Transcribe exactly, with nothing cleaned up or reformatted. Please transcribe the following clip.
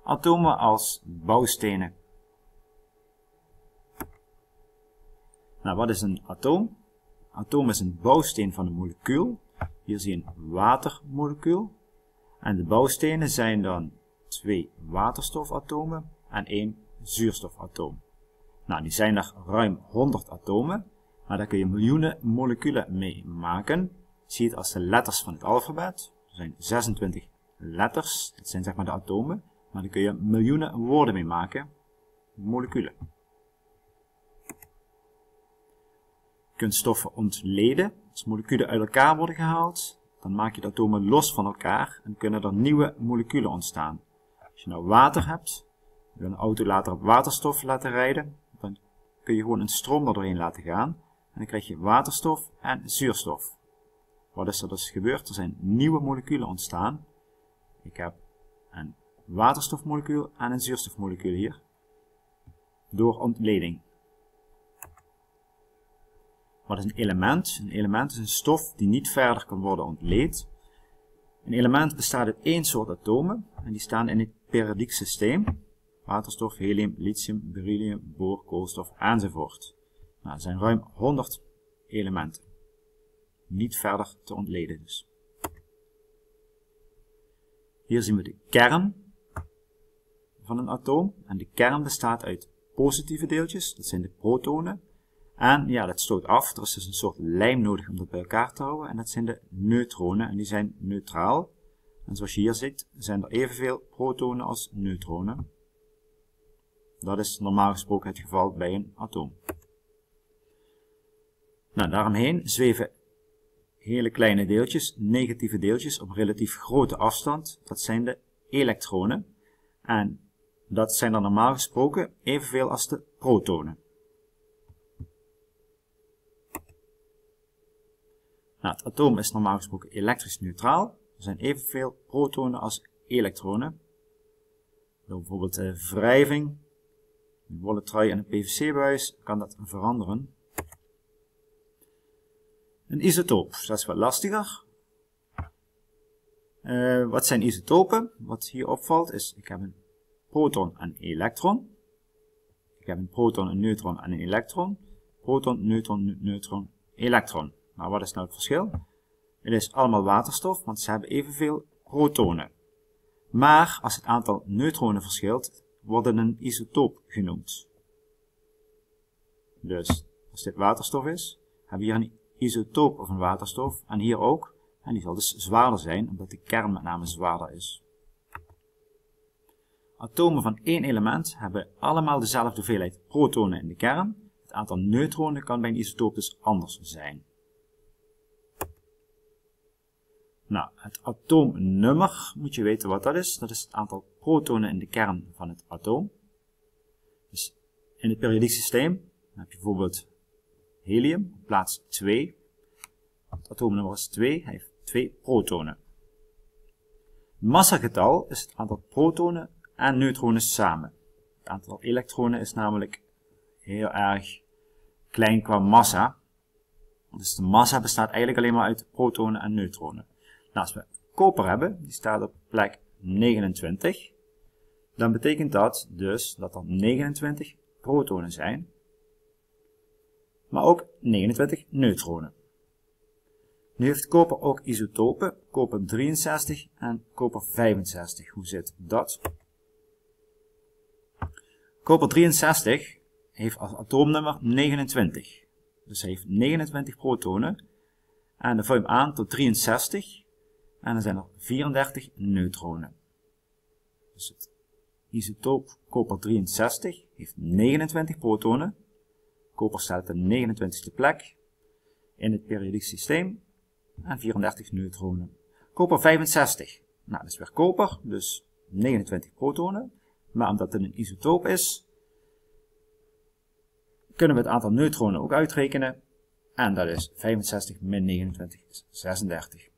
Atomen als bouwstenen. Nou, wat is een atoom? Atoom is een bouwsteen van een molecuul. Hier zie je een watermolecuul. En de bouwstenen zijn dan twee waterstofatomen en één zuurstofatoom. Nou, nu zijn er ruim honderd atomen, maar daar kun je miljoenen moleculen mee maken. Zie het als de letters van het alfabet. Er zijn zesentwintig letters, dat zijn zeg maar de atomen, maar daar kun je miljoenen woorden mee maken, moleculen. Je kunt stoffen ontleden. Als moleculen uit elkaar worden gehaald, dan maak je de atomen los van elkaar en kunnen er nieuwe moleculen ontstaan. Als je nou water hebt, je wil een auto later op waterstof laten rijden, dan kun je gewoon een stroom er doorheen laten gaan en dan krijg je waterstof en zuurstof. Wat is er dus gebeurd? Er zijn nieuwe moleculen ontstaan. Ik heb een waterstofmolecuul en een zuurstofmolecuul hier, door ontleding. Wat is een element? Een element is een stof die niet verder kan worden ontleed. Een element bestaat uit één soort atomen en die staan in het periodiek systeem. Waterstof, helium, lithium, beryllium, boor, koolstof enzovoort. Nou, er zijn ruim honderd elementen. Niet verder te ontleden dus. Hier zien we de kern van een atoom. En de kern bestaat uit positieve deeltjes, dat zijn de protonen. En ja, dat stoot af. Er is dus een soort lijm nodig om dat bij elkaar te houden. En dat zijn de neutronen. En die zijn neutraal. En zoals je hier ziet, zijn er evenveel protonen als neutronen. Dat is normaal gesproken het geval bij een atoom. Nou, daaromheen zweven hele kleine deeltjes, negatieve deeltjes, op relatief grote afstand. Dat zijn de elektronen. En dat zijn er normaal gesproken evenveel als de protonen. Nou, het atoom is normaal gesproken elektrisch neutraal. Er zijn evenveel protonen als elektronen. Door bijvoorbeeld de wrijving, een wollen trui en een P V C-buis kan dat veranderen. Een isotoop, dat is wat lastiger. Uh, wat zijn isotopen? Wat hier opvalt is, ik heb een proton en een elektron. Ik heb een proton, een neutron en een elektron. Proton, neutron, neutron, elektron. Nou, wat is nou het verschil? Het is allemaal waterstof, want ze hebben evenveel protonen. Maar als het aantal neutronen verschilt, wordt het een isotoop genoemd. Dus, als dit waterstof is, hebben we hier een isotoop van waterstof, en hier ook. En die zal dus zwaarder zijn, omdat de kern met name zwaarder is. Atomen van één element hebben allemaal dezelfde hoeveelheid protonen in de kern. Het aantal neutronen kan bij een isotoop dus anders zijn. Nou, het atoomnummer, moet je weten wat dat is. Dat is het aantal protonen in de kern van het atoom. Dus in het periodiek systeem heb je bijvoorbeeld helium op plaats twee. Het atoomnummer is twee, hij heeft twee protonen. Het massagetal is het aantal protonen en neutronen samen. Het aantal elektronen is namelijk heel erg klein qua massa. Dus de massa bestaat eigenlijk alleen maar uit protonen en neutronen. Nou, als we koper hebben, die staat op plek negenentwintig, dan betekent dat dus dat er negenentwintig protonen zijn, maar ook negenentwintig neutronen. Nu heeft koper ook isotopen, koper drieënzestig en koper vijfenzestig. Hoe zit dat? Koper drieënzestig heeft als atoomnummer negenentwintig. Dus hij heeft negenentwintig protonen en dan vul je hem aan tot drieënzestig. En dan zijn er vierendertig neutronen. Dus het isotoop koper drieënzestig heeft negenentwintig protonen. Koper staat op de negenentwintigste plek in het periodiek systeem. En vierendertig neutronen. Koper vijfenzestig. Nou, dat is weer koper, dus negenentwintig protonen. Maar omdat het een isotoop is, kunnen we het aantal neutronen ook uitrekenen. En dat is vijfenzestig min negenentwintig is zesendertig.